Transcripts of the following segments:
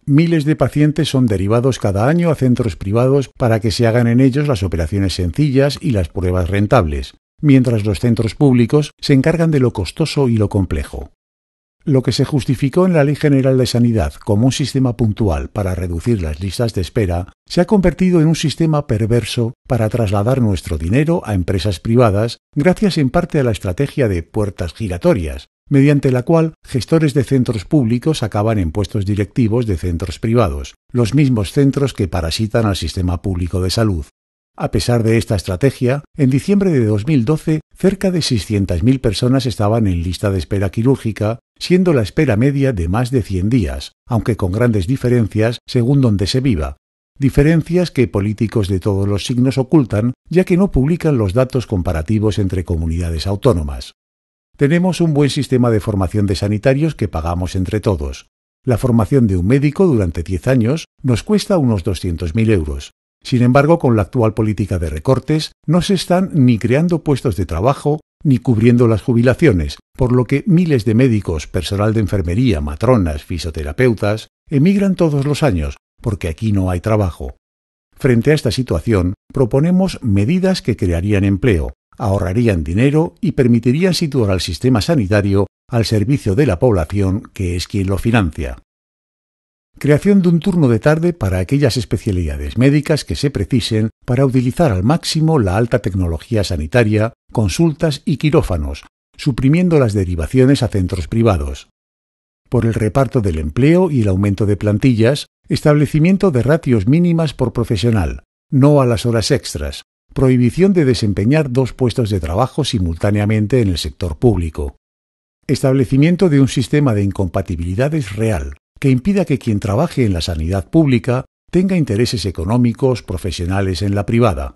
Miles de pacientes son derivados cada año a centros privados para que se hagan en ellos las operaciones sencillas y las pruebas rentables, mientras los centros públicos se encargan de lo costoso y lo complejo. Lo que se justificó en la Ley General de Sanidad como un sistema puntual para reducir las listas de espera se ha convertido en un sistema perverso para trasladar nuestro dinero a empresas privadas gracias en parte a la estrategia de puertas giratorias, mediante la cual gestores de centros públicos acaban en puestos directivos de centros privados, los mismos centros que parasitan al sistema público de salud. A pesar de esta estrategia, en diciembre de 2012, cerca de 600.000 personas estaban en lista de espera quirúrgica, siendo la espera media de más de 100 días, aunque con grandes diferencias según donde se viva. Diferencias que políticos de todos los signos ocultan, ya que no publican los datos comparativos entre comunidades autónomas. Tenemos un buen sistema de formación de sanitarios que pagamos entre todos. La formación de un médico durante 10 años nos cuesta unos 200.000 euros. Sin embargo, con la actual política de recortes, no se están ni creando puestos de trabajo ni cubriendo las jubilaciones, por lo que miles de médicos, personal de enfermería, matronas, fisioterapeutas, emigran todos los años, porque aquí no hay trabajo. Frente a esta situación, proponemos medidas que crearían empleo, ahorrarían dinero y permitirían situar al sistema sanitario al servicio de la población, que es quien lo financia. Creación de un turno de tarde para aquellas especialidades médicas que se precisen para utilizar al máximo la alta tecnología sanitaria, consultas y quirófanos, suprimiendo las derivaciones a centros privados. Por el reparto del empleo y el aumento de plantillas, establecimiento de ratios mínimas por profesional, no a las horas extras, prohibición de desempeñar 2 puestos de trabajo simultáneamente en el sector público. Establecimiento de un sistema de incompatibilidades real, que impida que quien trabaje en la sanidad pública tenga intereses económicos profesionales en la privada.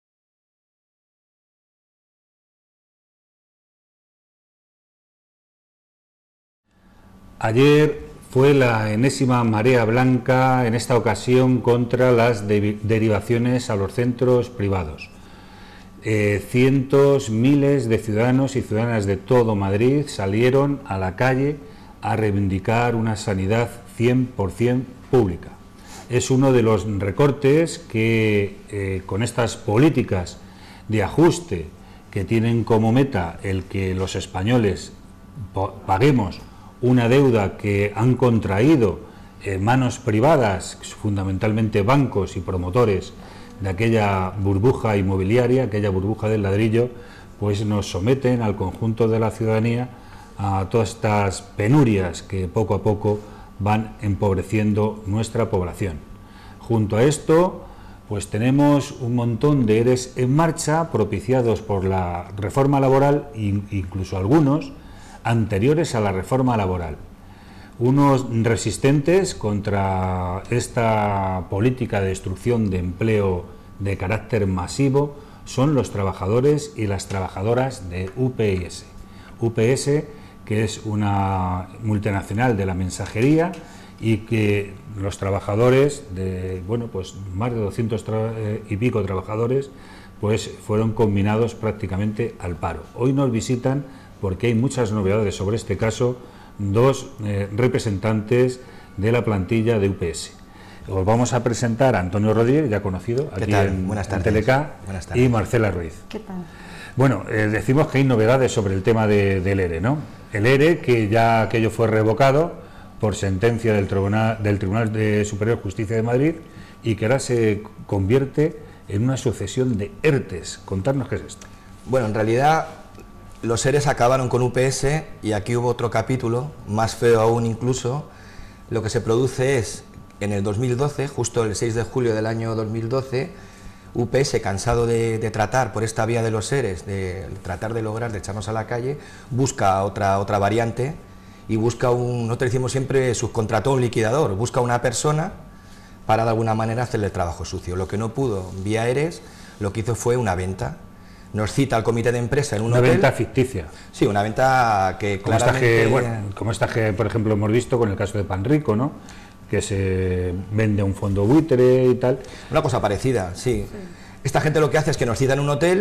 Ayer fue la enésima marea blanca, en esta ocasión contra las derivaciones a los centros privados. Cientos, miles de ciudadanos y ciudadanas de todo Madrid salieron a la calle a reivindicar una sanidad 100% pública. Es uno de los recortes que con estas políticas de ajuste que tienen como meta el que los españoles paguemos una deuda que han contraído manos privadas, fundamentalmente bancos y promotores de aquella burbuja inmobiliaria, aquella burbuja del ladrillo, pues nos someten al conjunto de la ciudadanía a todas estas penurias que poco a poco van empobreciendo nuestra población. Junto a esto, pues tenemos un montón de EREs en marcha propiciados por la reforma laboral, incluso algunos anteriores a la reforma laboral. Unos resistentes contra esta política de destrucción de empleo de carácter masivo son los trabajadores y las trabajadoras de UPS. UPS, que es una multinacional de la mensajería y que los trabajadores, pues más de 200 y pico trabajadores, pues fueron combinados prácticamente al paro. Hoy nos visitan, porque hay muchas novedades sobre este caso, 2 representantes de la plantilla de UPS. Os vamos a presentar a Antonio Rodríguez, ya conocido, aquí en Teleca, y Marcela Ruiz. ¿Qué tal? Bueno, decimos que hay novedades sobre el tema del ERE, ¿no? El ERE, que ya aquello fue revocado por sentencia del Tribunal de Superior Justicia de Madrid y que ahora se convierte en una sucesión de ERTES. Contadnos qué es esto. Bueno, en realidad los ERES acabaron con UPS y aquí hubo otro capítulo, más feo aún incluso. Lo que se produce es, en el 2012, justo el 6 de julio del año 2012, UPS, cansado de tratar por esta vía de los ERES, de tratar de lograr, de echarnos a la calle, busca otra variante y busca nosotros decimos siempre, subcontrató un liquidador, busca una persona para de alguna manera hacerle el trabajo sucio. Lo que no pudo vía ERES, lo que hizo fue una venta. Nos cita al comité de empresa en un hotel. Una venta ficticia. Sí, una venta que claramente... Como esta que, por ejemplo, hemos visto con el caso de Panrico, ¿no? Que se vende a un fondo buitre y tal. Una cosa parecida, sí. Esta gente lo que hace es que nos cita en un hotel,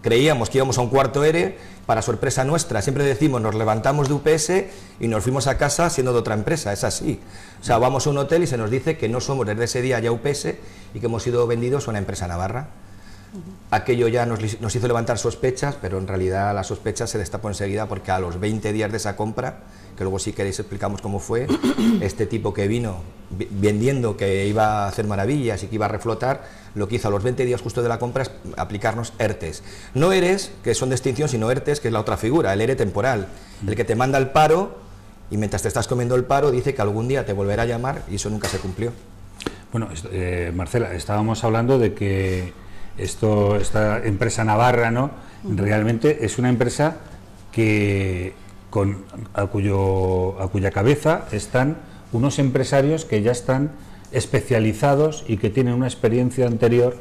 Creíamos que íbamos a un cuarto ERE, para sorpresa nuestra, siempre decimos, nos levantamos de UPS y nos fuimos a casa siendo de otra empresa, es así. O sea, vamos a un hotel y se nos dice que no somos desde ese día ya UPS y que hemos sido vendidos a una empresa navarra. Aquello ya nos hizo levantar sospechas, pero en realidad las sospechas se destapó enseguida porque a los 20 días de esa compra, que luego si queréis explicamos cómo fue, este tipo que vino vendiendo que iba a hacer maravillas y que iba a reflotar, lo que hizo a los 20 días justo de la compra es aplicarnos ERTES. No ERES, que son de extinción, sino ERTES, que es la otra figura, el ERE temporal, el que te manda el paro y mientras te estás comiendo el paro dice que algún día te volverá a llamar y eso nunca se cumplió. Bueno, Marcela, estábamos hablando de que esta empresa navarra, ¿no? Realmente es una empresa que a cuya cabeza están unos empresarios que ya están especializados y que tienen una experiencia anterior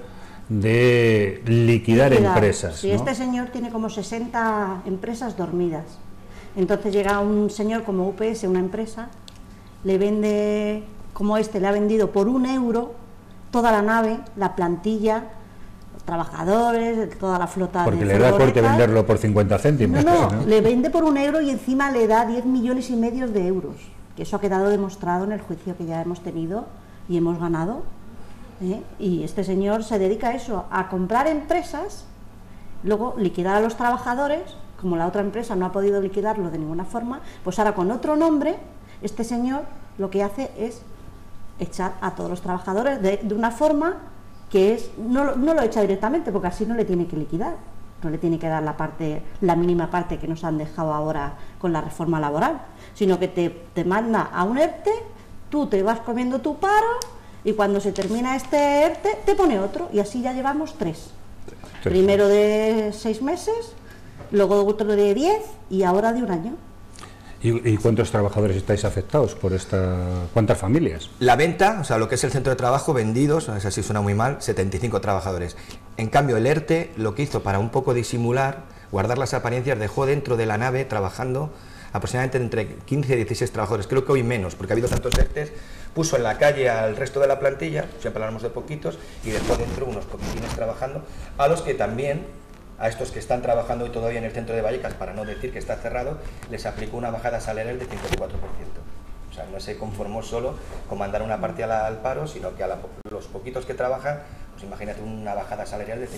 de liquidar empresas. Sí, ¿no? Este señor tiene como 60 empresas dormidas. Entonces llega un señor como UPS, una empresa, le vende, como le ha vendido por €1 toda la nave, la plantilla, trabajadores, toda la flota. Porque le da corte venderlo por 50 céntimos. No, ¿no? le vende por €1 y encima le da 10,5 millones de euros, que eso ha quedado demostrado en el juicio que ya hemos tenido y hemos ganado, ¿eh? Y este señor se dedica a eso, a comprar empresas, luego liquidar a los trabajadores, como la otra empresa no ha podido liquidarlo de ninguna forma, pues ahora con otro nombre, este señor lo que hace es echar a todos los trabajadores de una forma que no lo echa directamente, porque así no le tiene que liquidar, no le tiene que dar la mínima parte que nos han dejado ahora con la reforma laboral, sino que te manda a un ERTE, tú te vas comiendo tu paro y cuando se termina este ERTE te pone otro, y así ya llevamos 3. Primero de 6 meses, luego otro de 10 y ahora de 1 año. ¿Y cuántos trabajadores estáis afectados por cuántas familias? La venta, o sea, lo que es el centro de trabajo, vendidos, es así, suena muy mal, 75 trabajadores. En cambio, el ERTE lo que hizo para un poco disimular, guardar las apariencias, dejó dentro de la nave trabajando aproximadamente entre 15 y 16 trabajadores, creo que hoy menos, porque ha habido tantos ERTEs, puso en la calle al resto de la plantilla, siempre hablamos de poquitos, y dejó dentro unos poquitines trabajando, a los que también, a estos que están trabajando hoy todavía en el centro de Vallecas, para no decir que está cerrado, les aplicó una bajada salarial del 54%. O sea, no se conformó solo con mandar una parte al paro, sino que a los poquitos que trabajan, pues imagínate una bajada salarial del 54%.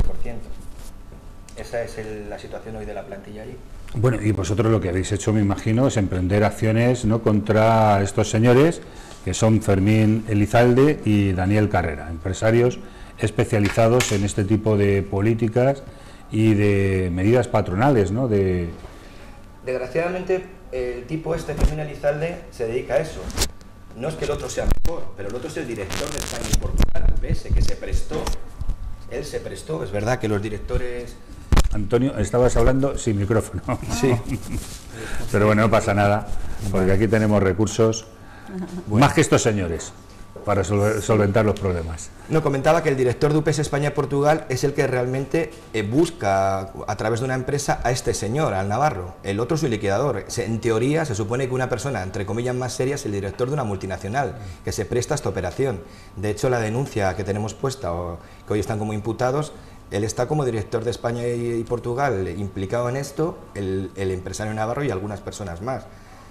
Esa es la situación hoy de la plantilla allí. Bueno, y vosotros lo que habéis hecho, me imagino, es emprender acciones, ¿no?, contra estos señores, que son Fermín Elizalde y Daniel Carrera, empresarios especializados en este tipo de políticas y de medidas patronales, ¿no? Desgraciadamente, el tipo Fermín Elizalde, se dedica a eso. No es que el otro sea mejor, pero el otro es el director de España y Portugal, UPS, que se prestó. Él se prestó, es verdad que los directores... Antonio, estabas hablando sin micrófono. Sí. Pero bueno, no pasa nada, porque aquí tenemos recursos, más que estos señores, para solventar los problemas. No, comentaba que el director de UPS España y Portugal es el que realmente busca a través de una empresa a este señor, al navarro. El otro es su liquidador. En teoría se supone que una persona, entre comillas, más seria es el director de una multinacional que se presta a esta operación. De hecho, la denuncia que tenemos puesta, o que hoy están como imputados, él está como director de España y Portugal implicado en esto, el empresario navarro y algunas personas más.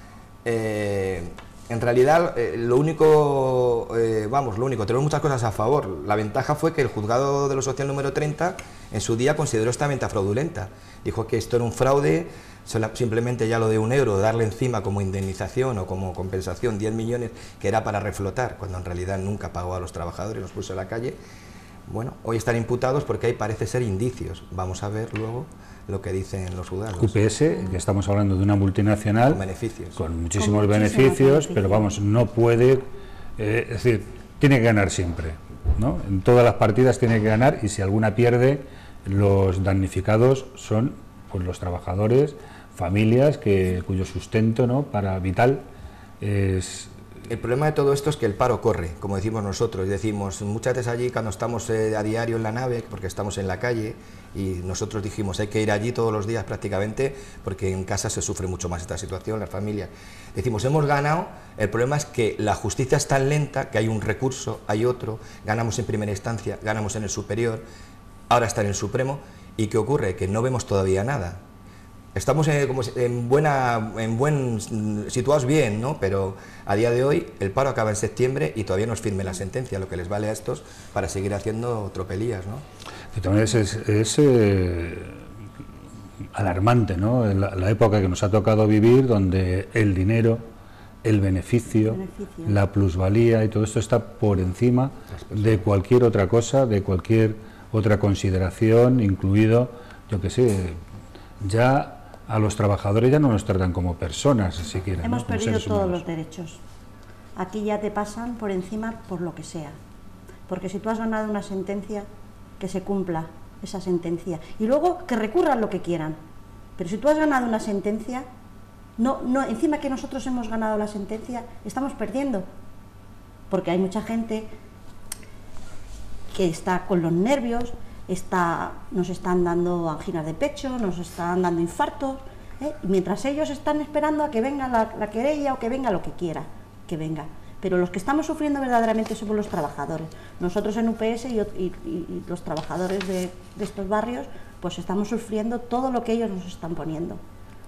En realidad, lo único, tenemos muchas cosas a favor. La ventaja fue que el juzgado de lo social número 30 en su día consideró esta venta fraudulenta. Dijo que esto era un fraude, simplemente ya lo de €1, darle encima como indemnización o como compensación 10 millones, que era para reflotar, cuando en realidad nunca pagó a los trabajadores, los puso en la calle. Bueno, hoy están imputados porque ahí parece ser indicios. Vamos a ver luego lo que dicen los juzgados. UPS, que estamos hablando de una multinacional con beneficios, con muchísimos beneficios, pero vamos, no puede, es decir, tiene que ganar siempre, ¿no? En todas las partidas tiene que ganar, y si alguna pierde, los damnificados son pues los trabajadores, familias cuyo sustento, ¿no?, para vital es... El problema de todo esto es que el paro corre, como decimos nosotros, decimos muchas veces allí cuando estamos a diario en la nave, porque estamos en la calle, y nosotros dijimos hay que ir allí todos los días prácticamente, porque en casa se sufre mucho más esta situación, las familias. Decimos, hemos ganado, el problema es que la justicia es tan lenta que hay un recurso, hay otro, ganamos en primera instancia, ganamos en el superior, ahora está en el Supremo. ¿Y qué ocurre? Que no vemos todavía nada. Estamos situados bien, ¿no? Pero a día de hoy el paro acaba en septiembre y todavía no es firme la sentencia, lo que les vale a estos para seguir haciendo tropelías, ¿no? De todas maneras es alarmante, ¿no? La época que nos ha tocado vivir, donde el dinero, el beneficio, la plusvalía y todo esto está por encima de cualquier otra cosa, de cualquier otra consideración, incluido, yo que sé, ya a los trabajadores ya no nos tratan como personas siquiera. Hemos ¿no? Como perdido seres todos humanos. los derechos. Aquí ya te pasan por encima por lo que sea. Porque si tú has ganado una sentencia, que se cumpla esa sentencia. Y luego que recurran lo que quieran. Pero si tú has ganado una sentencia, encima que nosotros hemos ganado la sentencia, estamos perdiendo. Porque hay mucha gente que está con los nervios, nos están dando anginas de pecho, nos están dando infartos, y mientras ellos están esperando a que venga la querella o que venga lo que quiera que venga. Pero los que estamos sufriendo verdaderamente somos los trabajadores. Nosotros en UPS y los trabajadores de estos barrios, pues estamos sufriendo todo lo que ellos nos están poniendo.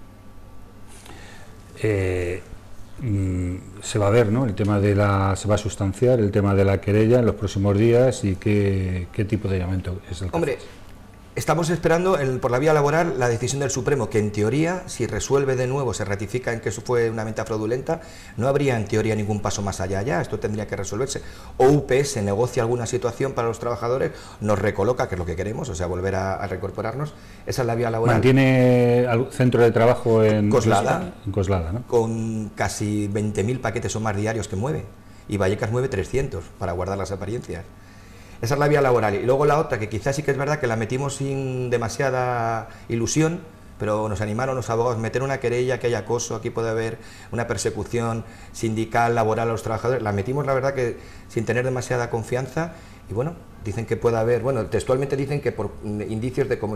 Se va a ver, ¿no? El tema se va a sustanciar el tema de la querella en los próximos días y qué tipo de llamamiento es el que Hombre, haces. estamos esperando por la vía laboral la decisión del Supremo, que en teoría, si resuelve de nuevo, se ratifica en que eso fue una venta fraudulenta, no habría en teoría ningún paso más allá ya, esto tendría que resolverse. O UPS negocia alguna situación para los trabajadores, nos recoloca, que es lo que queremos, o sea, volver a reincorporarnos. Esa es la vía laboral. Mantiene centro de trabajo en Coslada. En Coslada, ¿no? Con casi 20.000 paquetes o más diarios que mueve, y Vallecas mueve 300 para guardar las apariencias. Esa es la vía laboral. Y luego la otra, que quizás sí que es verdad que la metimos sin demasiada ilusión, pero nos animaron los abogados a meter una querella, que haya acoso, aquí puede haber una persecución sindical, laboral a los trabajadores. La metimos, la verdad, que sin tener demasiada confianza, y bueno, dicen que puede haber, bueno, textualmente dicen que por indicios de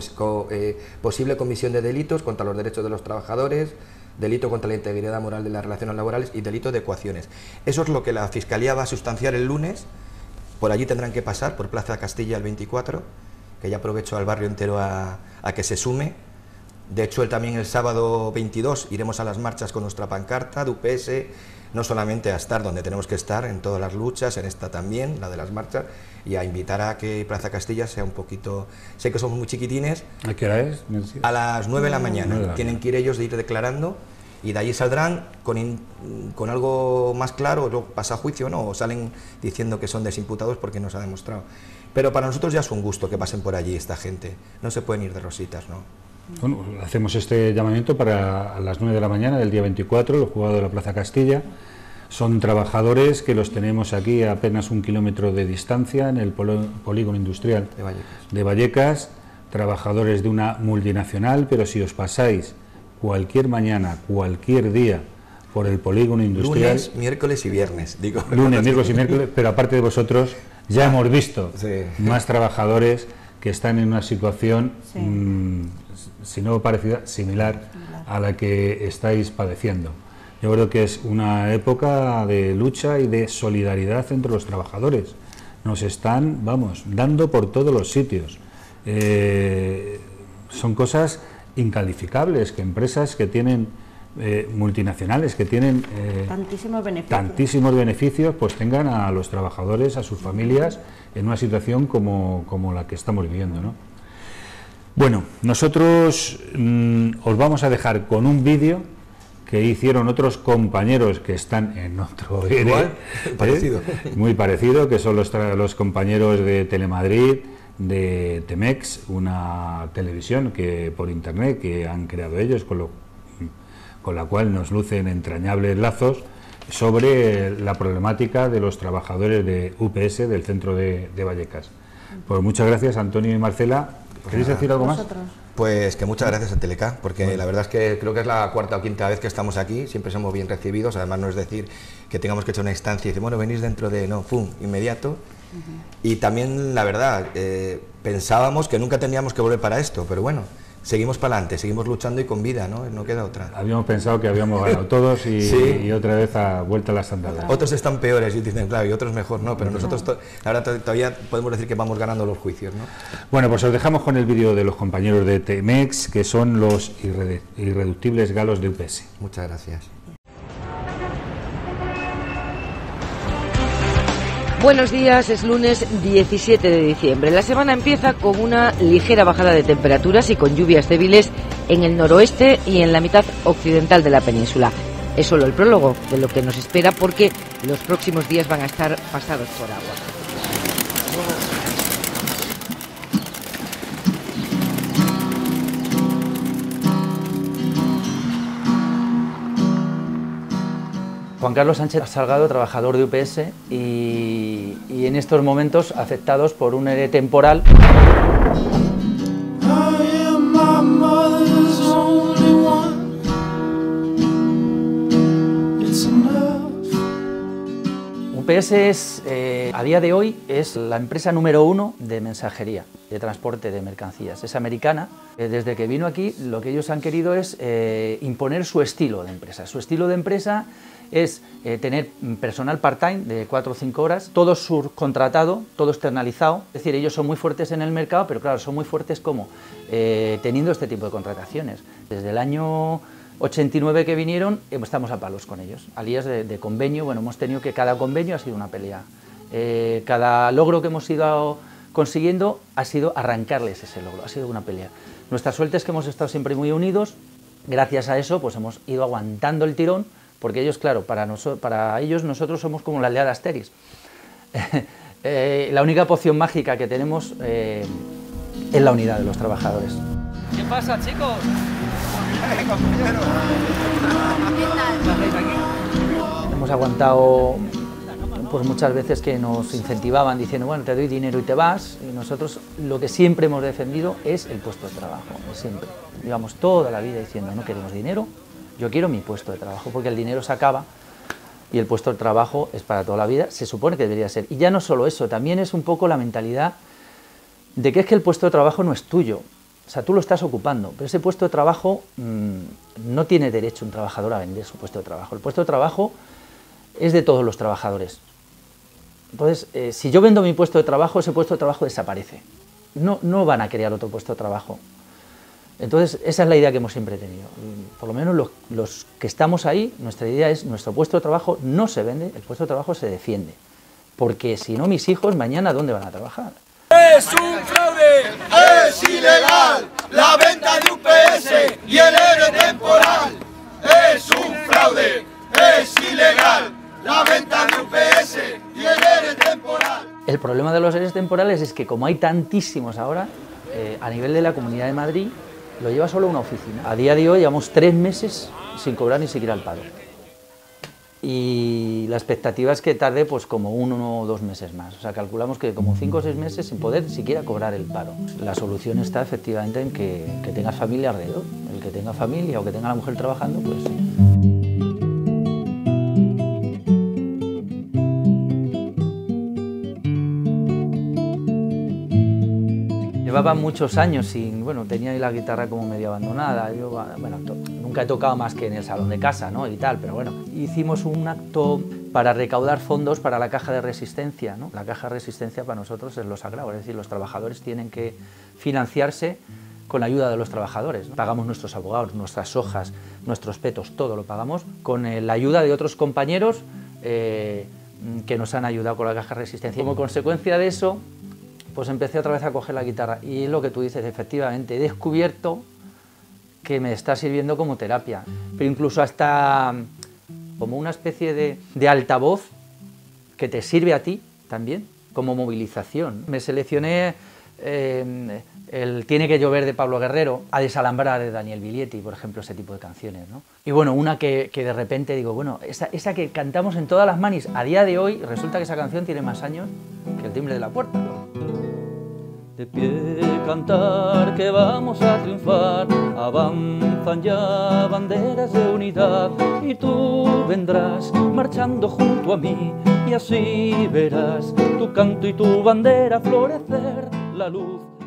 posible comisión de delitos contra los derechos de los trabajadores, delito contra la integridad moral de las relaciones laborales y delito de coacciones. Eso es lo que la Fiscalía va a sustanciar el lunes. Por allí tendrán que pasar, por Plaza Castilla el 24, que ya aprovecho al barrio entero a que se sume. De hecho, también el sábado 22 iremos a las marchas con nuestra pancarta de UPS, no solamente a estar donde tenemos que estar, en todas las luchas, en esta también, la de las marchas, y a invitar a que Plaza Castilla sea un poquito... Sé que somos muy chiquitines. ¿A qué hora es? A las 9 de la mañana. Tienen que ir ellos de ir declarando, y de allí saldrán con algo más claro, luego pasa a juicio, ¿no? O salen diciendo que son desimputados porque no se ha demostrado. Pero para nosotros ya es un gusto que pasen por allí esta gente. No se pueden ir de rositas, ¿no? Bueno, hacemos este llamamiento para las 9 de la mañana del día 24, los juzgados de la Plaza Castilla. Son trabajadores que los tenemos aquí a apenas 1 kilómetro de distancia en el polígono industrial de Vallecas, trabajadores de una multinacional, pero si os pasáis cualquier mañana, cualquier día por el polígono industrial... Lunes, miércoles y viernes, digo. Lunes, miércoles y miércoles, pero aparte de vosotros, ya hemos visto más trabajadores que están en una situación, si no parecida, similar a la que estáis padeciendo. Yo creo que es una época de lucha y de solidaridad entre los trabajadores. Nos están, dando por todos los sitios. Son cosas incalificables, que empresas que tienen multinacionales, que tienen tantísimos beneficios, pues tengan a los trabajadores, a sus familias, en una situación como la que estamos viviendo, ¿no? Bueno, nosotros os vamos a dejar con un vídeo que hicieron otros compañeros que están en otro igual, parecido. Muy parecido, que son los compañeros de Telemadrid, de Temex, una televisión que por internet que han creado ellos, con la cual nos lucen entrañables lazos sobre la problemática de los trabajadores de UPS del centro de Vallecas. Pues muchas gracias, Antonio y Marcela. ¿Queréis decir algo más? Pues que muchas gracias a Teleca, porque la verdad es que creo que es la cuarta o quinta vez que estamos aquí, siempre somos bien recibidos, además no es decir que tengamos que echar una instancia y decir, bueno, venís dentro de, no, pum, inmediato. Y también, la verdad, pensábamos que nunca tendríamos que volver para esto, pero bueno, seguimos para adelante, seguimos luchando y con vida, ¿no? No queda otra. Habíamos pensado que habíamos ganado todos y, Sí. y otra vez a vuelta a las andadas. Otros están peores y dicen, claro, y otros mejor, no, pero nosotros la verdad todavía podemos decir que vamos ganando los juicios, ¿no? Bueno, pues os dejamos con el vídeo de los compañeros de Temex, que son los irreductibles galos de UPS. Muchas gracias. Buenos días, es lunes 17 de diciembre. La semana empieza con una ligera bajada de temperaturas y con lluvias débiles en el noroeste y en la mitad occidental de la península. Es solo el prólogo de lo que nos espera porque los próximos días van a estar pasados por agua. Juan Carlos Sánchez Salgado, trabajador de UPS y en estos momentos afectados por un ERE temporal. UPS es, a día de hoy, es la empresa número 1 de mensajería, de transporte de mercancías. Es americana. Desde que vino aquí, lo que ellos han querido es imponer su estilo de empresa. Su estilo de empresa es tener personal part-time de 4 o 5 horas, todo subcontratado, todo externalizado. Es decir, ellos son muy fuertes en el mercado, pero claro, son muy fuertes como teniendo este tipo de contrataciones. Desde el año 89 que vinieron, estamos a palos con ellos. A días de convenio, bueno, hemos tenido que cada convenio ha sido una pelea. Cada logro que hemos ido consiguiendo ha sido arrancarles ese logro, ha sido una pelea. Nuestra suerte es que hemos estado siempre muy unidos. Gracias a eso, pues hemos ido aguantando el tirón, porque ellos, claro, para ellos nosotros somos como la aldea de Asterix. La única poción mágica que tenemos es la unidad de los trabajadores. ¿Qué pasa, chicos? Hemos aguantado pues muchas veces que nos incentivaban diciendo, bueno, te doy dinero y te vas, y nosotros lo que siempre hemos defendido es el puesto de trabajo, siempre. Llevamos toda la vida diciendo, no queremos dinero, yo quiero mi puesto de trabajo, porque el dinero se acaba y el puesto de trabajo es para toda la vida, se supone que debería ser. Y ya no solo eso, también es un poco la mentalidad de que es que el puesto de trabajo no es tuyo, o sea, tú lo estás ocupando, pero ese puesto de trabajo no tiene derecho un trabajador a vender su puesto de trabajo. El puesto de trabajo es de todos los trabajadores. Entonces, si yo vendo mi puesto de trabajo, ese puesto de trabajo desaparece. No van a crear otro puesto de trabajo. Entonces, esa es la idea que hemos siempre tenido. Por lo menos los que estamos ahí, nuestra idea es, nuestro puesto de trabajo no se vende, el puesto de trabajo se defiende. Porque si no, mis hijos mañana, ¿dónde van a trabajar? ¡Es un fraude! ¡Es ilegal! ¡La venta de UPS y el ERE temporal! ¡Es un fraude! ¡Es ilegal! ¡La venta de UPS y el ERE temporal! El problema de los EREs temporales es que como hay tantísimos ahora, a nivel de la Comunidad de Madrid, lo lleva solo una oficina. A día de hoy llevamos 3 meses sin cobrar ni siquiera el paro. Y la expectativa es que tarde pues como 1 o 2 meses más. O sea, calculamos que como 5 o 6 meses sin poder siquiera cobrar el paro. La solución está efectivamente en que tengas familia alrededor. El que tenga familia o que tenga la mujer trabajando, pues... Llevaba muchos años sin, bueno, tenía la guitarra como medio abandonada. Yo, bueno, nunca he tocado más que en el salón de casa, ¿no? Y tal, pero bueno, hicimos un acto para recaudar fondos para la caja de resistencia, ¿no? La caja de resistencia para nosotros es lo sagrado, es decir, los trabajadores tienen que financiarse con la ayuda de los trabajadores. Pagamos nuestros abogados, nuestras hojas, nuestros petos, todo lo pagamos con la ayuda de otros compañeros que nos han ayudado con la caja de resistencia. Como consecuencia de eso, pues empecé otra vez a coger la guitarra y es lo que tú dices, efectivamente, he descubierto que me está sirviendo como terapia, pero incluso hasta como una especie de altavoz que te sirve a ti también, como movilización. Me seleccioné el Tiene que llover de Pablo Guerrero, A desalambrar de Daniel Biglietti, por ejemplo, ese tipo de canciones, ¿no? Y bueno, una que de repente digo, bueno, esa que cantamos en todas las manis, a día de hoy resulta que esa canción tiene más años que El timbre de la puerta, ¿no? De pie cantar que vamos a triunfar, avanzan ya banderas de unidad y tú vendrás marchando junto a mí y así verás tu canto y tu bandera florecer, la luz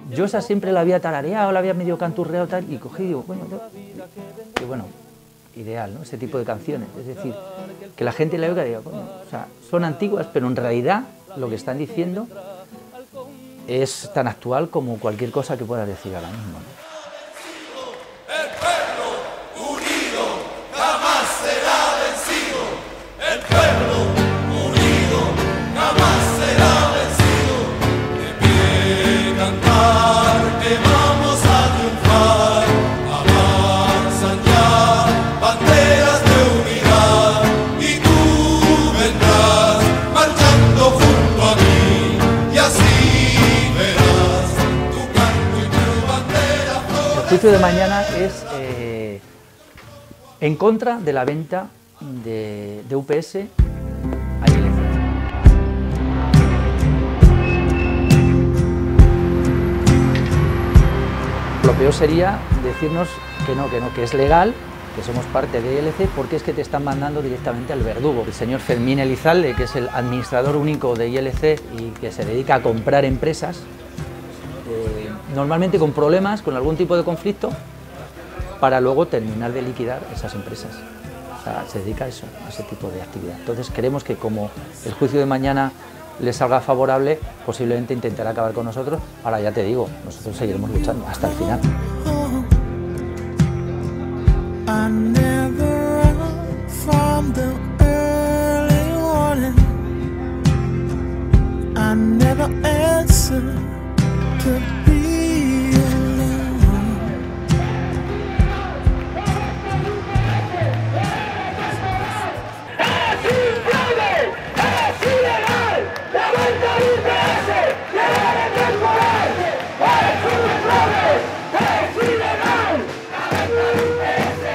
yo esa siempre la había tarareado, la había medio canturreado tal, y cogí y digo, bueno, que bueno, ideal, ¿no? Ese tipo de canciones, es decir, que la gente la oiga y diga, bueno, o sea, son antiguas, pero en realidad lo que están diciendo es tan actual como cualquier cosa que pueda decir ahora mismo, ¿no? El pueblo unido jamás será vencido. El pueblo unido jamás será vencido. De pie cantar que vamos a triunfar. Avanzan ya banderas de unidad y tú vendrás marchando junto a mí y así verás tu canto y tu bandera. El juicio de mañana es en contra de la venta de UPS a ILC. Lo peor sería decirnos que es legal, que somos parte de ILC, porque es que te están mandando directamente al verdugo. El señor Fermín Elizalde, que es el administrador único de ILC y que se dedica a comprar empresas, normalmente con problemas, con algún tipo de conflicto, para luego terminar de liquidar esas empresas. O sea, se dedica a eso, a ese tipo de actividad. Entonces queremos que como el juicio de mañana le salga favorable, posiblemente intentará acabar con nosotros. Ahora ya te digo, nosotros seguiremos luchando hasta el final. I never run from the early morning. I never answer to be alone. ¡Es infraude! ¡Es ilegal! ¡La venta de UPS! ¡La era temporal! ¡Es un fraude! ¡Es ilegal! ¡La venta de UPS!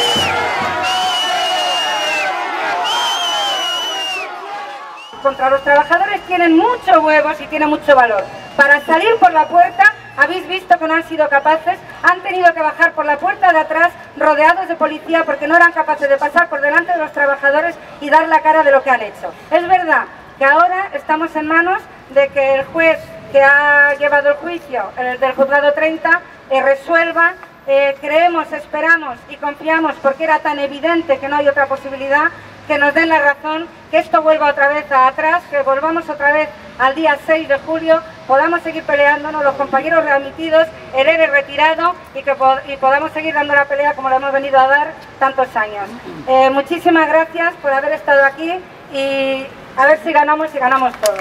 Contra los trabajadores tienen muchos huevos y tienen mucho valor. Para salir por la puerta, habéis visto que no han sido capaces, han tenido que bajar por la puerta de atrás rodeados de policía porque no eran capaces de pasar por delante de los trabajadores y dar la cara de lo que han hecho. Es verdad que ahora estamos en manos de que el juez que ha llevado el juicio, el del juzgado 30, resuelva. Creemos, esperamos y confiamos, porque era tan evidente que no hay otra posibilidad, que nos den la razón, que esto vuelva otra vez atrás, que volvamos otra vez al día 6 de julio, podamos seguir peleándonos, los compañeros readmitidos, el ERE retirado y podamos seguir dando la pelea como la hemos venido a dar tantos años. Muchísimas gracias por haber estado aquí y a ver si ganamos y ganamos todos.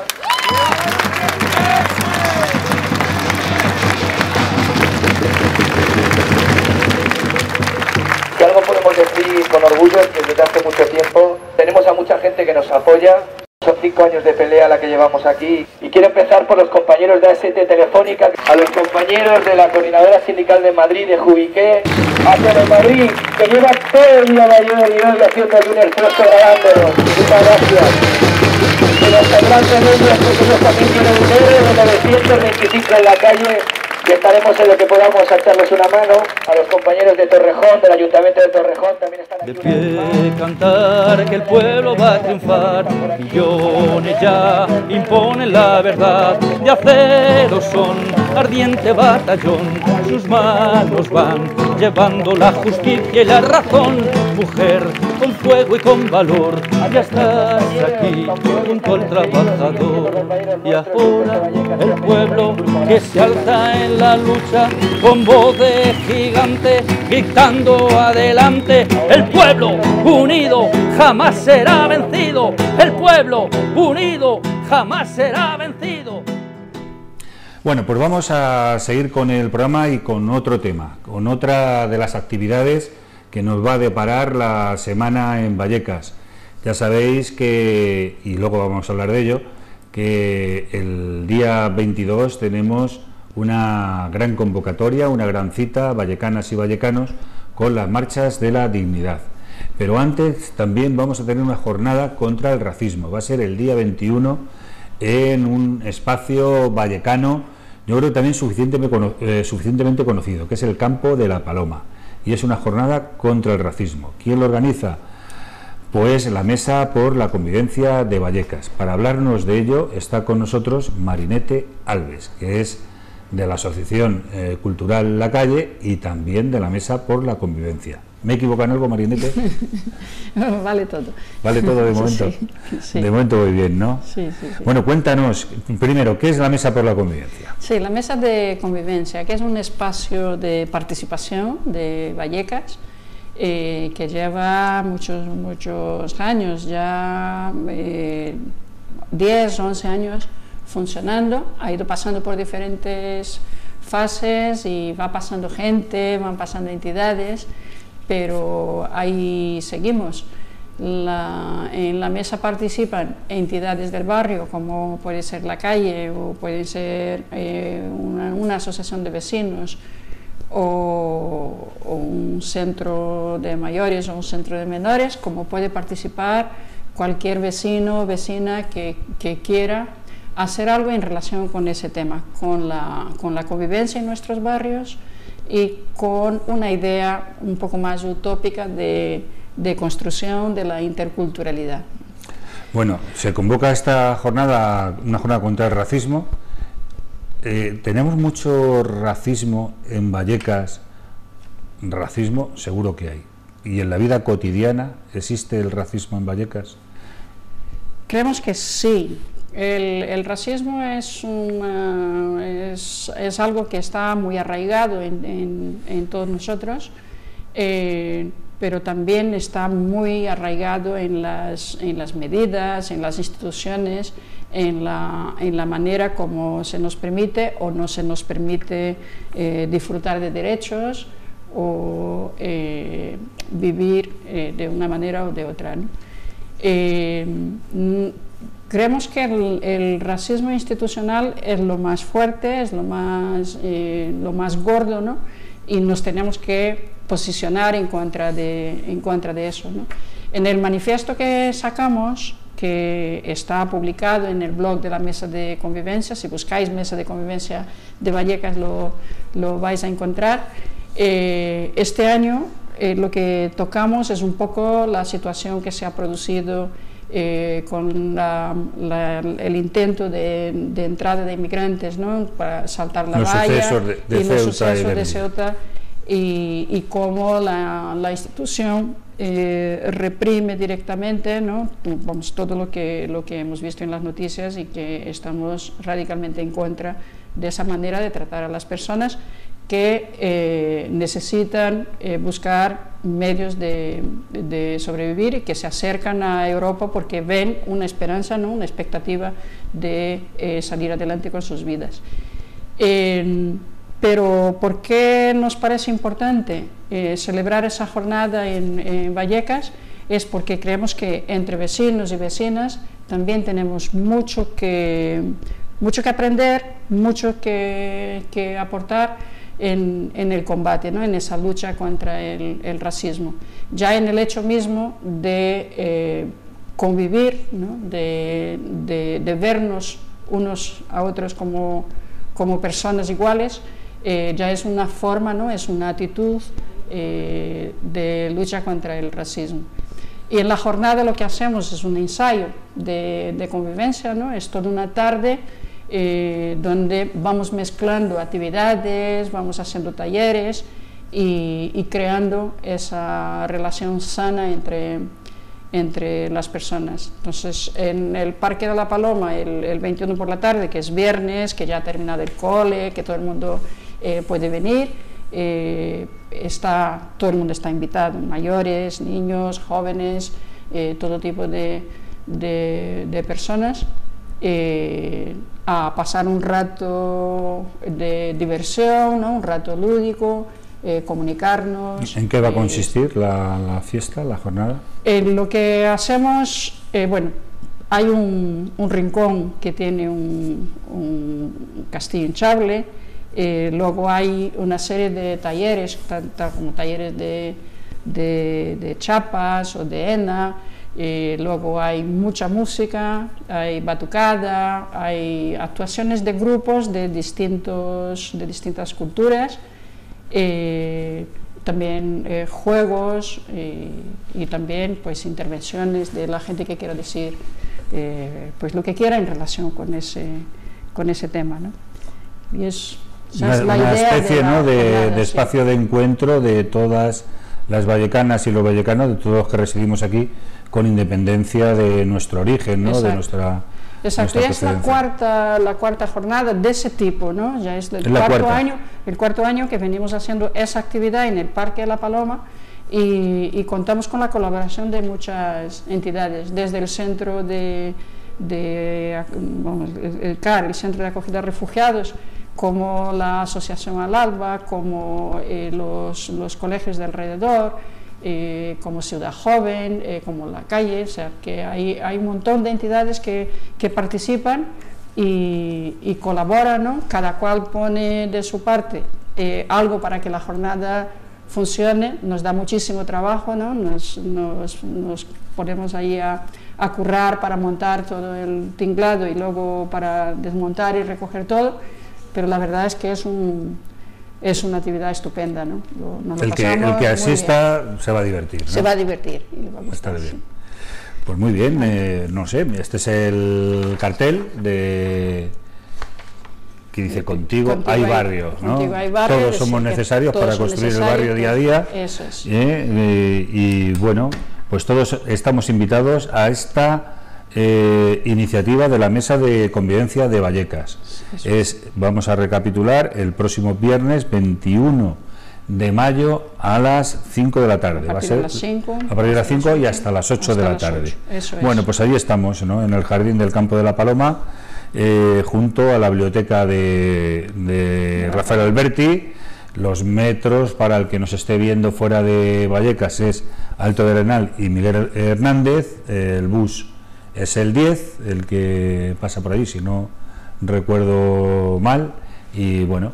Si algo podemos decir con orgullo es que desde hace mucho tiempo tenemos a mucha gente que nos apoya. Son 5 años de pelea la que llevamos aquí. Y quiero empezar por los compañeros de AST Telefónica, a los compañeros de la Coordinadora Sindical de Madrid, de Jubiqué, a Telemadrid, que lleva todo el día mayor y hoy haciendo un esfuerzo grabándolo. Muchas gracias. Y los grandes medios, que ellos también tienen dinero, de 925 en la calle. Y estaremos en lo que podamos a echarles una mano. A los compañeros de Torrejón, del Ayuntamiento de Torrejón, también están aquí. De pie cantar que el pueblo va a triunfar, millones ya imponen la verdad, de acero son ardiente batallón, sus manos van llevando la justicia y la razón, mujer con fuego y con valor, ya estás aquí junto al trabajador, y ahora el pueblo que se alza en la lucha con voz de gigante, gritando adelante, el pueblo unido jamás será vencido, el pueblo unido jamás será vencido. Bueno, pues vamos a seguir con el programa y con otro tema, con otra de las actividades que nos va a deparar la semana en Vallecas. Ya sabéis que, y luego vamos a hablar de ello, que el día 22 tenemos una gran convocatoria, una gran cita, vallecanas y vallecanos, con las marchas de la dignidad. Pero antes también vamos a tener una jornada contra el racismo. Va a ser el día 21 en un espacio vallecano, yo creo que también suficientemente conocido, que es el Campo de la Paloma. Y es una jornada contra el racismo. ¿Quién lo organiza? Pues la Mesa por la Convivencia de Vallecas. Para hablarnos de ello está con nosotros Marinete Alves, que es de la Asociación Cultural La Calle y también de la Mesa por la Convivencia. ¿Me he equivocado en algo, Marinete? Vale todo. Vale todo de momento. Sí, sí. De momento voy bien, ¿no? Sí, sí, sí. Bueno, cuéntanos, primero, ¿qué es la Mesa por la Convivencia? Sí, la Mesa de Convivencia, que es un espacio de participación de Vallecas, que lleva muchos años, ya 10, 11 años funcionando, ha ido pasando por diferentes fases y va pasando gente, van pasando entidades, pero ahí seguimos. En la mesa participan entidades del barrio, como puede ser La Calle, o puede ser una asociación de vecinos, o un centro de mayores o un centro de menores, como puede participar cualquier vecino o vecina que quiera hacer algo en relación con ese tema, con la convivencia en nuestros barrios y con una idea un poco más utópica de construcción de la interculturalidad. Bueno, se convoca esta jornada, una jornada contra el racismo. Tenemos mucho racismo en Vallecas, racismo seguro que hay. ¿Y en la vida cotidiana existe el racismo en Vallecas? Creemos que sí. El racismo es algo que está muy arraigado en todos nosotros, pero también está muy arraigado en las medidas, en las instituciones, en la manera como se nos permite o no se nos permite disfrutar de derechos o vivir de una manera o de otra, ¿no? Creemos que el racismo institucional es lo más fuerte, es lo más gordo, ¿no? Y nos tenemos que posicionar en contra de eso, ¿no? En el manifiesto que sacamos, que está publicado en el blog de la Mesa de Convivencia, si buscáis Mesa de Convivencia de Vallecas lo vais a encontrar. Este año lo que tocamos es un poco la situación que se ha producido con el intento de entrada de inmigrantes, ¿no? Para saltar la valla, y los sucesos de Ceuta, y cómo la institución reprime directamente, ¿no? Vamos, todo lo que hemos visto en las noticias, y que estamos radicalmente en contra de esa manera de tratar a las personas que necesitan buscar medios de sobrevivir y que se acercan a Europa porque ven una esperanza, ¿no? Una expectativa de salir adelante con sus vidas. Pero ¿por qué nos parece importante celebrar esa jornada en Vallecas? Es porque creemos que entre vecinos y vecinas también tenemos mucho que aprender, mucho que aportar en el combate, ¿no? En esa lucha contra el racismo. Ya en el hecho mismo de convivir, ¿no? de vernos unos a otros como personas iguales, ya es una forma, ¿no? Es una actitud de lucha contra el racismo. Y en la jornada lo que hacemos es un ensayo de convivencia, ¿no? Es toda una tarde donde vamos mezclando actividades, vamos haciendo talleres y creando esa relación sana entre las personas. Entonces, en el Parque de la Paloma, el 21 por la tarde, que es viernes, que ya ha terminado el cole, que todo el mundo puede venir, todo el mundo está invitado, mayores, niños, jóvenes, todo tipo de personas, a pasar un rato de diversión, ¿no? Un rato lúdico, comunicarnos. ¿En qué va a consistir la fiesta, la jornada? Lo que hacemos, bueno, hay un rincón que tiene un castillo hinchable, luego hay una serie de talleres, como talleres de chapas o de henna. Luego hay mucha música, hay batucada, hay actuaciones de grupos de distintas culturas, también juegos y también pues intervenciones de la gente que quiera decir pues lo que quiera en relación con ese tema, ¿no? Y es Una especie de espacio de encuentro de todas las vallecanas y los vallecanos, de todos los que residimos aquí, con independencia de nuestro origen, ¿no? De nuestra... Exacto, ya es la cuarta jornada de ese tipo, ¿no? Ya es el cuarto año que venimos haciendo esa actividad en el Parque de la Paloma y contamos con la colaboración de muchas entidades, desde el centro el CAR, el Centro de Acogida de Refugiados, como la Asociación Al Alba, como los colegios de alrededor, como Ciudad Joven, como La Calle, o sea que hay un montón de entidades que participan y colaboran, ¿no? Cada cual pone de su parte algo para que la jornada funcione. Nos da muchísimo trabajo, ¿no? Nos ponemos ahí a currar para montar todo el tinglado y luego para desmontar y recoger todo, pero la verdad es que es una actividad estupenda, ¿no? El que asista se va a divertir, ¿no? Se va a divertir. Y va a estar bien. Pues muy bien, no sé, este es el cartel que dice contigo hay barrio, ¿no? Contigo hay barrio, todos somos necesarios para construir el barrio día a día. Eso es. Y bueno, pues todos estamos invitados a esta iniciativa de la Mesa de Convivencia de Vallecas. Vamos a recapitular, el próximo viernes 21 de mayo a las 5 de la tarde. Va a ser a partir de las 5 y hasta las 8 de la tarde. Bueno, pues ahí estamos, ¿no? En el Jardín del Campo de la Paloma, junto a la biblioteca de Rafael Alberti. Los metros, para el que nos esté viendo fuera de Vallecas, es Alto de Arenal y Miguel Hernández. El bus es el 10, el que pasa por allí, si no recuerdo mal. Y bueno,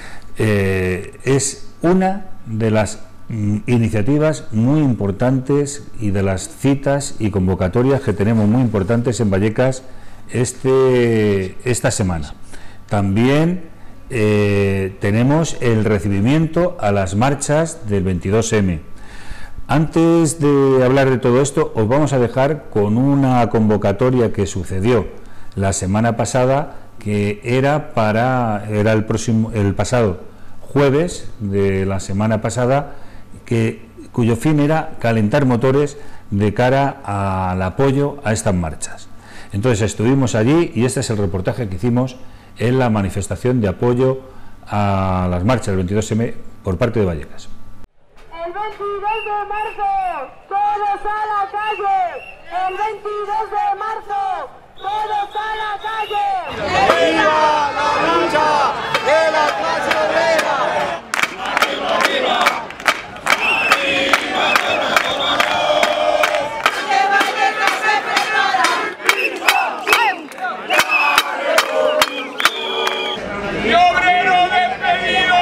es una de las iniciativas muy importantes y de las citas y convocatorias que tenemos muy importantes en Vallecas esta semana. También tenemos el recibimiento a las marchas del 22M. Antes de hablar de todo esto, os vamos a dejar con una convocatoria que sucedió la semana pasada, que era el pasado jueves de la semana pasada, cuyo fin era calentar motores de cara al apoyo a estas marchas. Entonces estuvimos allí y este es el reportaje que hicimos en la manifestación de apoyo a las marchas del 22M por parte de Vallecas. El 22 de marzo, todos a la calle. El 22 de marzo, todos a la calle. ¡Viva la lucha de la clase obrera! ¡Arriba, arriba! ¡Arriba de los trabajadores! ¡Que Vallecas se prepara! ¡Viva la revolución! ¡Y obrero despedido!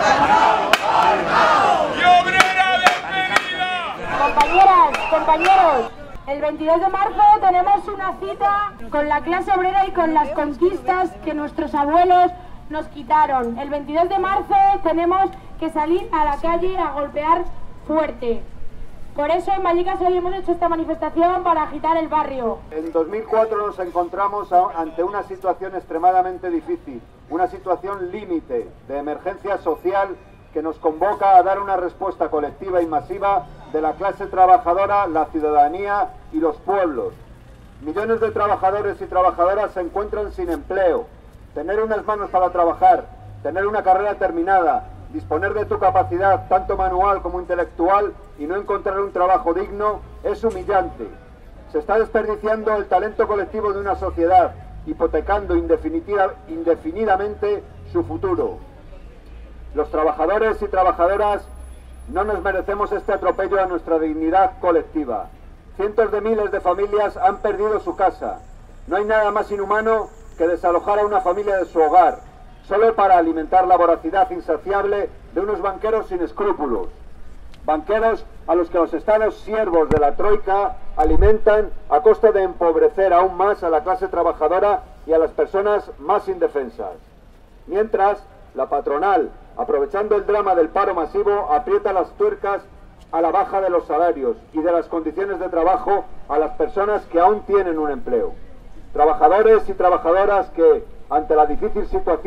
¡Y obrera despedida! Compañeros, el 22 de marzo tenemos una cita con la clase obrera y con las conquistas que nuestros abuelos nos quitaron. El 22 de marzo tenemos que salir a la calle a golpear fuerte. Por eso en Vallecas hoy hemos hecho esta manifestación para agitar el barrio. En 2004 nos encontramos ante una situación extremadamente difícil, una situación límite de emergencia social que nos convoca a dar una respuesta colectiva y masiva de la clase trabajadora, la ciudadanía y los pueblos. Millones de trabajadores y trabajadoras se encuentran sin empleo. Tener unas manos para trabajar, tener una carrera terminada, disponer de tu capacidad tanto manual como intelectual y no encontrar un trabajo digno es humillante. Se está desperdiciando el talento colectivo de una sociedad, hipotecando indefinidamente su futuro. Los trabajadores y trabajadoras no nos merecemos este atropello a nuestra dignidad colectiva. Cientos de miles de familias han perdido su casa. No hay nada más inhumano que desalojar a una familia de su hogar, solo para alimentar la voracidad insaciable de unos banqueros sin escrúpulos. Banqueros a los que los estados siervos de la Troika alimentan a costa de empobrecer aún más a la clase trabajadora y a las personas más indefensas. Mientras, la patronal, aprovechando el drama del paro masivo, aprieta las tuercas a la baja de los salarios y de las condiciones de trabajo a las personas que aún tienen un empleo. Trabajadores y trabajadoras que, ante la difícil situación,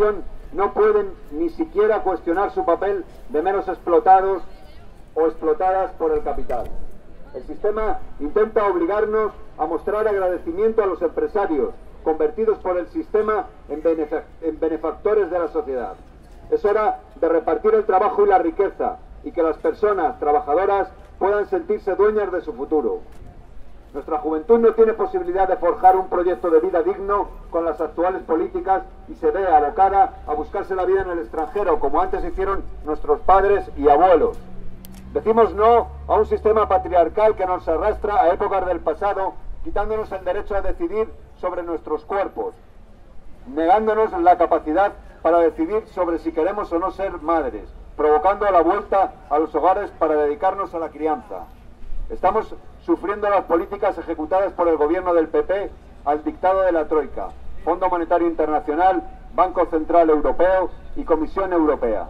no pueden ni siquiera cuestionar su papel de meros explotados o explotadas por el capital. El sistema intenta obligarnos a mostrar agradecimiento a los empresarios, convertidos por el sistema en benefactores de la sociedad. Es hora de repartir el trabajo y la riqueza y que las personas trabajadoras puedan sentirse dueñas de su futuro. Nuestra juventud no tiene posibilidad de forjar un proyecto de vida digno con las actuales políticas y se ve abocada a buscarse la vida en el extranjero, como antes hicieron nuestros padres y abuelos. Decimos no a un sistema patriarcal que nos arrastra a épocas del pasado, quitándonos el derecho a decidir sobre nuestros cuerpos, negándonos la capacidad para decidir sobre si queremos o no ser madres, provocando la vuelta a los hogares para dedicarnos a la crianza. Estamos sufriendo las políticas ejecutadas por el gobierno del PP al dictado de la Troika, Fondo Monetario Internacional, Banco Central Europeo y Comisión Europea.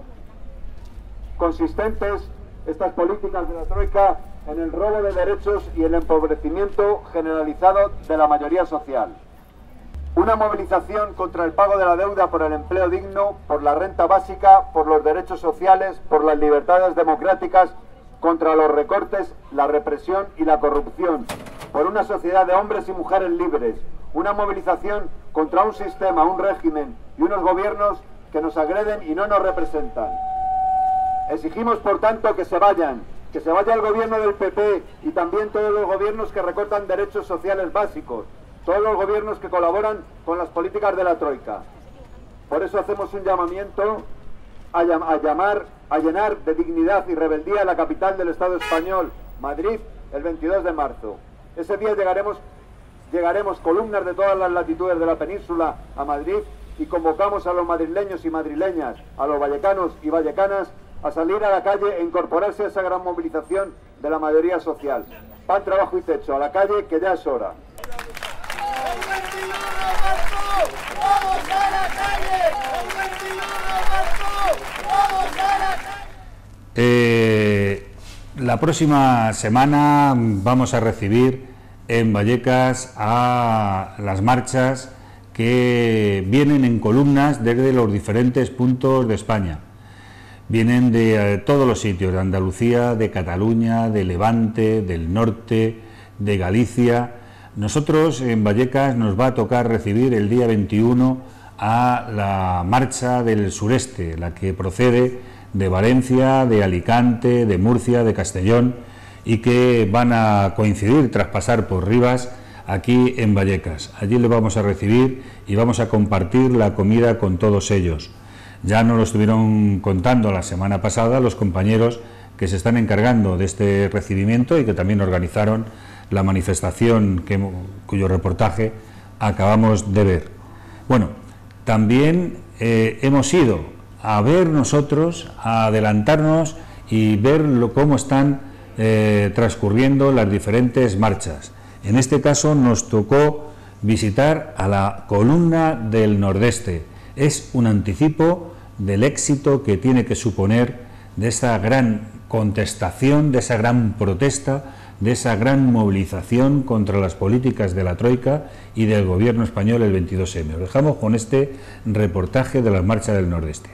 Consistentes estas políticas de la Troika en el robo de derechos y el empobrecimiento generalizado de la mayoría social. Una movilización contra el pago de la deuda por el empleo digno, por la renta básica, por los derechos sociales, por las libertades democráticas, contra los recortes, la represión y la corrupción, por una sociedad de hombres y mujeres libres, una movilización contra un sistema, un régimen y unos gobiernos que nos agreden y no nos representan. Exigimos, por tanto, que se vaya el gobierno del PP y también todos los gobiernos que recortan derechos sociales básicos, todos los gobiernos que colaboran con las políticas de la Troika. Por eso hacemos un llamamiento a llenar de dignidad y rebeldía la capital del Estado español, Madrid, el 22 de marzo. Ese día llegaremos columnas de todas las latitudes de la península a Madrid y convocamos a los madrileños y madrileñas, a los vallecanos y vallecanas, a salir a la calle e incorporarse a esa gran movilización de la mayoría social. Pan, trabajo y techo, a la calle, que ya es hora. La próxima semana vamos a recibir en Vallecas a las marchas que vienen en columnas desde los diferentes puntos de España. Vienen de todos los sitios, de Andalucía, de Cataluña, de Levante, del norte, de Galicia. Nosotros en Vallecas nos va a tocar recibir el día 21 a la marcha del sureste, la que procede de Valencia, de Alicante, de Murcia, de Castellón, y que van a coincidir tras pasar por Rivas aquí en Vallecas. Allí les vamos a recibir y vamos a compartir la comida con todos ellos. Ya nos lo estuvieron contando la semana pasada los compañeros que se están encargando de este recibimiento y que también organizaron la manifestación cuyo reportaje acabamos de ver. Bueno, también hemos ido a ver nosotros, a adelantarnos y ver cómo están transcurriendo las diferentes marchas. En este caso nos tocó visitar a la columna del Nordeste. Es un anticipo del éxito que tiene que suponer de esa gran contestación, de esa gran protesta, de esa gran movilización contra las políticas de la Troika y del gobierno español el 22M. Os dejamos con este reportaje de la marcha del Nordeste.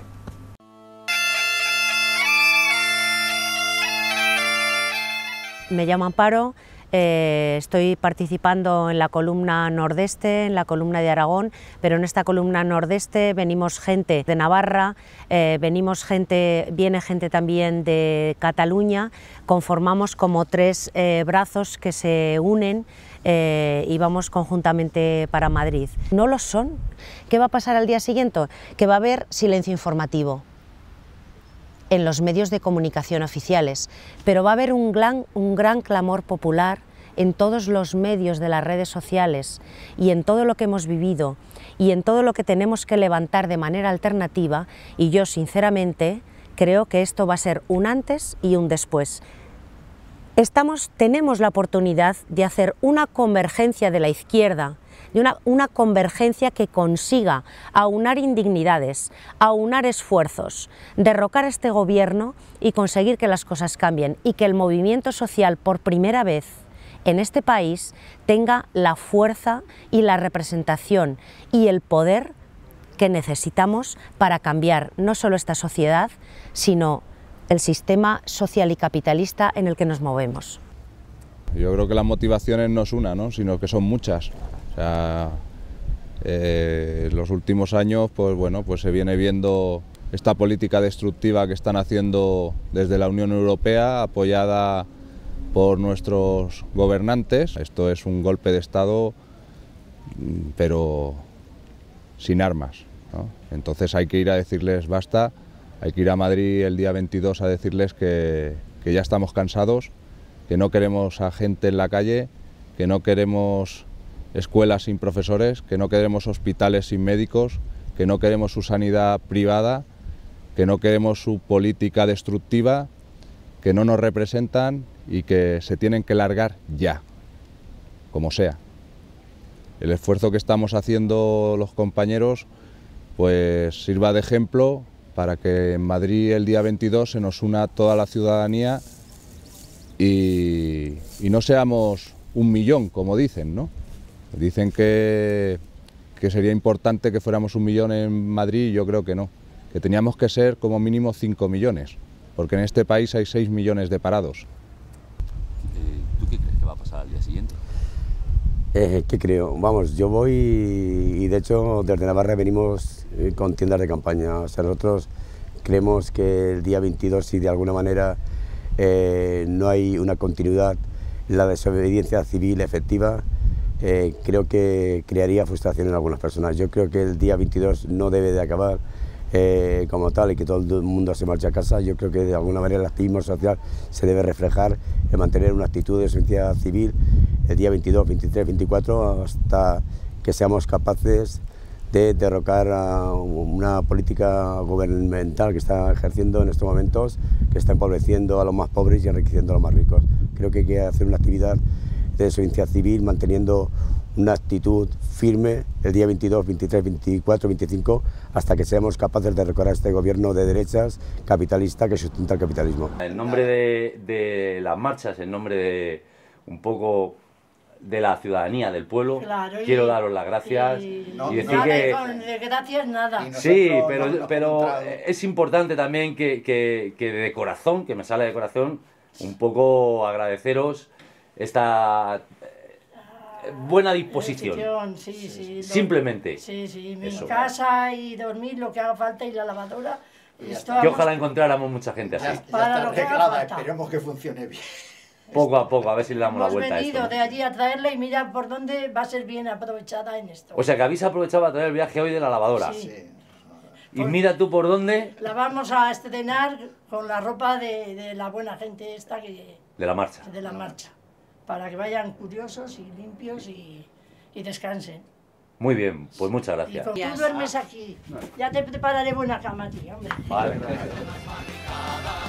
Me llamo Amparo, estoy participando en la columna Nordeste, en la columna de Aragón, pero en esta columna Nordeste venimos gente de Navarra, viene gente también de Cataluña, conformamos como tres brazos que se unen y vamos conjuntamente para Madrid. No lo son. ¿Qué va a pasar al día siguiente? Que va a haber silencio informativo en los medios de comunicación oficiales, pero va a haber un gran clamor popular en todos los medios de las redes sociales y en todo lo que hemos vivido y en todo lo que tenemos que levantar de manera alternativa, y yo sinceramente creo que esto va a ser un antes y un después. Tenemos la oportunidad de hacer una convergencia de la izquierda, de una convergencia que consiga aunar indignidades, aunar esfuerzos, derrocar a este gobierno y conseguir que las cosas cambien y que el movimiento social por primera vez en este país tenga la fuerza y la representación y el poder que necesitamos para cambiar no solo esta sociedad, sino el sistema social y capitalista en el que nos movemos. Yo creo que las motivaciones no es una, ¿no?, sino que son muchas. O sea, en los últimos años, pues bueno, pues se viene viendo esta política destructiva que están haciendo desde la Unión Europea, apoyada por nuestros gobernantes. Esto es un golpe de Estado, pero sin armas, ¿no? Entonces hay que ir a decirles basta, hay que ir a Madrid el día 22 a decirles que ya estamos cansados, que no queremos a gente en la calle, que no queremos escuelas sin profesores, que no queremos hospitales sin médicos, que no queremos su sanidad privada, que no queremos su política destructiva, que no nos representan y que se tienen que largar ya, como sea. El esfuerzo que estamos haciendo los compañeros pues sirva de ejemplo para que en Madrid el día 22 se nos una toda la ciudadanía y no seamos 1 millón, como dicen, ¿no? Dicen que sería importante que fuéramos 1 millón en Madrid y yo creo que no, que teníamos que ser como mínimo 5 millones, porque en este país hay 6 millones de parados. ¿Tú qué crees que va a pasar al día siguiente? ¿Qué creo? Vamos, yo voy y de hecho desde Navarra venimos con tiendas de campaña. O sea, nosotros creemos que el día 22, si de alguna manera no hay una continuidad en la desobediencia civil efectiva, creo que crearía frustración en algunas personas. Yo creo que el día 22 no debe de acabar como tal y que todo el mundo se marche a casa. Yo creo que de alguna manera el activismo social se debe reflejar en mantener una actitud de desobediencia civil el día 22, 23, 24 hasta que seamos capaces de derrocar a una política gubernamental que está ejerciendo en estos momentos, que está empobreciendo a los más pobres y enriqueciendo a los más ricos. Creo que hay que hacer una actividad de desobediencia civil manteniendo una actitud firme el día 22, 23, 24, 25 hasta que seamos capaces de derrocar a este gobierno de derechas capitalista que sustenta el capitalismo. En nombre de las marchas, en nombre de un poco de la ciudadanía, del pueblo, claro, quiero daros las gracias y decir nada, que... gracias nada. Sí, pero es importante también que de corazón, que me sale de corazón, un poco agradeceros esta buena disposición. Sí, simplemente. Sí, mi casa y dormir, lo que haga falta y la lavadora. Que ojalá encontráramos mucha gente así. Para lo que haga falta. Esperemos que funcione bien. Poco a poco, a ver si le damos la vuelta a esto. Hemos venido de allí a traerla y mira por dónde va a ser bien aprovechada en esto. O sea, que habéis aprovechado para traer el viaje hoy de la lavadora. Sí. Y mira tú por dónde... La vamos a estrenar con la ropa de la buena gente esta que... De la marcha. De la marcha. Para que vayan curiosos y limpios y descansen. Muy bien, pues muchas gracias. Y como tú duermes aquí, ya te prepararé buena cama, tío, hombre. Vale.